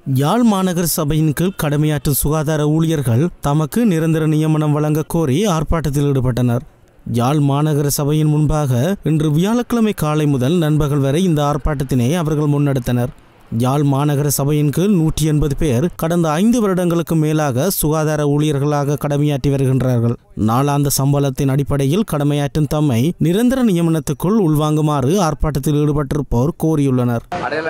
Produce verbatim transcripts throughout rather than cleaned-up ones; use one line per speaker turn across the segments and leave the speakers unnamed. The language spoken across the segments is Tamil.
யாழ் மாநகர சபையின் கீழ் கடமையாற்றும் சுகாதார ஊழியர்கள் தமக்கு நிரந்தர நியமனம் வழங்க கோரி ஆர்ப்பாட்டத்தில் ஈடுபட்டனர். யாழ் மாநகர சபையின் முன்பாக இன்று வியாழக்கிழமை காலை முதல் நண்பகல் வரை இந்த ஆர்ப்பாட்டத்தினை அவர்கள் முன்னெடுத்தனர். யாழ் மாநகர சபையின் கீழ் நூற்றி எண்பது பேர் கடந்த ஐந்து வருடங்களுக்கு மேலாக சுகாதார ஊழியர்களாக கடமையாற்றி வருகின்றார்கள். நாளாந்த சம்பளத்தின் அடிப்படையில் கடமையாற்றும் தம்மை நிரந்தர நியமனத்துக்குள் உள்வாங்குமாறு ஆர்ப்பாட்டத்தில் ஈடுபட்டிருப்போர் கோரியுள்ளனர்.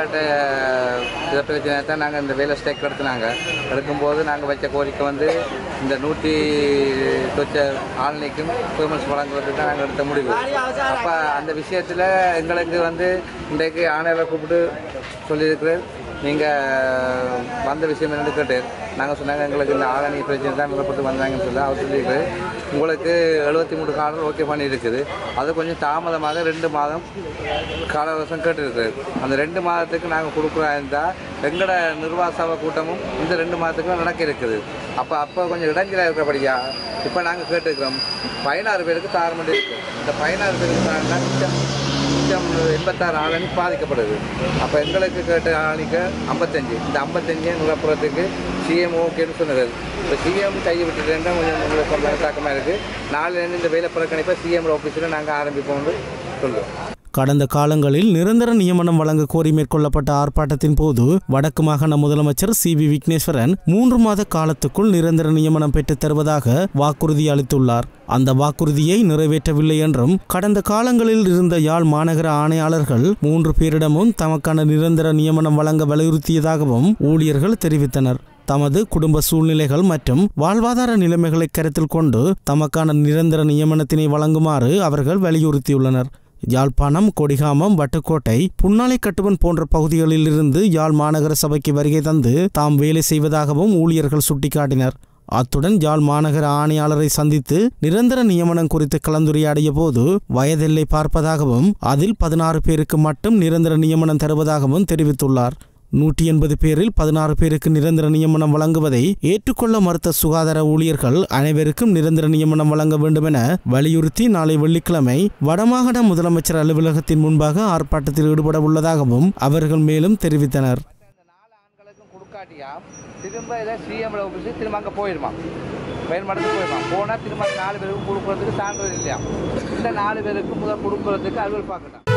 பிரச்சனை நாங்கள் இந்த வேலை ஸ்டேக் எடுத்துனாங்க எடுக்கும்போது நாங்கள் வச்ச கோரிக்கை வந்து இந்த நூற்றி தொச்ச ஆளுநைக்கும் பெர்மன்ஸ் வழங்குறதுக்கு தான் நாங்கள் எடுத்த முடிவு. அப்போ அந்த விஷயத்தில் எங்களுக்கு வந்து இன்றைக்கு ஆணையாளர் கூப்பிட்டு சொல்லியிருக்கிறேன், நீங்கள் வந்த விஷயம் என்னென்னு கேட்டு நாங்கள் சொன்னாங்க எங்களுக்கு இந்த ஆளணி பிரச்சனை தான் நிலப்பட்டு வந்தாங்கன்னு சொல்லி அவர் சொல்லியிருக்கிறது. உங்களுக்கு எழுபத்தி மூணு காலம் ஓகே பண்ணியிருக்குது, அது கொஞ்சம் தாமதமாக ரெண்டு மாதம் கால அவகாசம் கேட்டுருக்குது. அந்த ரெண்டு மாதத்துக்கு நாங்கள் கொடுக்குறா இருந்தால் எங்களோட நிர்வாக சபை கூட்டமும் இந்த ரெண்டு மாதத்துக்கு நடக்க இருக்குது. அப்போ அப்போ கொஞ்சம் இடைஞ்சலாக இருக்கிறபடியா இப்போ நாங்கள் கேட்டுருக்கிறோம் பதினாறு பேருக்கு தாரமண்டி இருக்குது. இந்த பதினாறு பேருக்கு தாருன்னா மிச்சம் மிச்சம் எண்பத்தாறு ஆளணி பாதிக்கப்படுது. அப்போ எங்களுக்கு கேட்ட ஆணைக்கு ஐம்பத்தஞ்சு இந்த ஐம்பத்தஞ்சு நிலப்புறத்துக்கு சிஎம் ஓகேன்னு சொன்னது. இப்போ சிஎம் கையை விட்டுட்டேன்னா கொஞ்சம் உங்களுக்கு சொல்ல தாக்கமாக இருக்குது. நாலுலேருந்து இந்த வேலை புறக்கணிப்பை சிஎம் ஆஃபீஸில் நாங்கள் ஆரம்பிப்போம்னு சொல்லுவோம்.
கடந்த காலங்களில் நிரந்தர நியமனம் வழங்க கோரி மேற்கொள்ளப்பட்ட ஆர்ப்பாட்டத்தின் போது வடக்கு மாகாண முதலமைச்சர் சி வி விக்னேஸ்வரன் மூன்று மாத காலத்துக்குள் நிரந்தர நியமனம் பெற்றுத் தருவதாக வாக்குறுதி அளித்துள்ளார். அந்த வாக்குறுதியை நிறைவேற்றவில்லை என்றும் கடந்த காலங்களில் இருந்த யாழ் மாநகர ஆணையாளர்கள் மூன்று பேரிடமும் தமக்கான நிரந்தர நியமனம் வழங்க வலியுறுத்தியதாகவும் ஊழியர்கள் தெரிவித்தனர். தமது குடும்ப சூழ்நிலைகள் மற்றும் வாழ்வாதார நிலைமைகளை கருத்தில் கொண்டு தமக்கான நிரந்தர நியமனத்தினை வழங்குமாறு அவர்கள் வலியுறுத்தியுள்ளனர். யாழ்ப்பாணம், கொடிகாமம், வட்டுக்கோட்டை, புன்னாலை கட்டுவன் போன்ற பகுதிகளில் இருந்து யாழ் மாநகர சபைக்கு வருகை தந்து தாம் வேலை செய்வதாகவும் ஊழியர்கள் சுட்டிக்காட்டினர். அத்துடன் யாழ் மாநகர ஆணையாளரை சந்தித்து நிரந்தர நியமனம் குறித்து கலந்துரையாடிய போது வயதெல்லை பார்ப்பதாகவும் அதில் பதினாறு பேருக்கு மட்டும் நிரந்தர நியமனம் தருவதாகவும் தெரிவித்துள்ளார். நூற்றி எண்பது பேரில் பதினாறு பேருக்கு நிரந்தர நியமனம் வழங்குவதை ஏற்றுக்கொள்ள மறுத்த சுகாதார ஊழியர்கள் அனைவருக்கும் நிரந்தர நியமனம் வழங்க வேண்டும் என வலியுறுத்தி நாளை வெள்ளிக்கிழமை வடமாகாண முதலமைச்சர் அலுவலகத்தின் முன்பாக ஆர்ப்பாட்டத்தில் ஈடுபட உள்ளதாகவும் அவர்கள் மேலும் தெரிவித்தனர்.
திரும்ப இதை சிஎம் ஆஃபீஸுக்கு திரும்ப அங்கே போயிடுமா பயன்பாட்டுக்கு போயிடுமா போனால் திரும்ப நாலு பேருக்கு கொடுக்குறதுக்கு சான்றிதழ் இல்லையா. இந்த நாலு பேருக்கு முதல் கொடுக்குறதுக்கு அலுவல் பார்க்கணும்.